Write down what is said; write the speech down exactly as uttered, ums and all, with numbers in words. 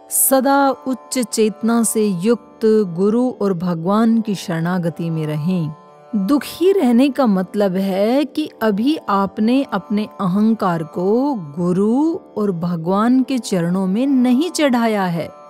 सदा उच्च चेतना से युक्त गुरु और भगवान की शरणागति में रहें। दुखी रहने का मतलब है कि अभी आपने अपने अहंकार को गुरु और भगवान के चरणों में नहीं चढ़ाया है।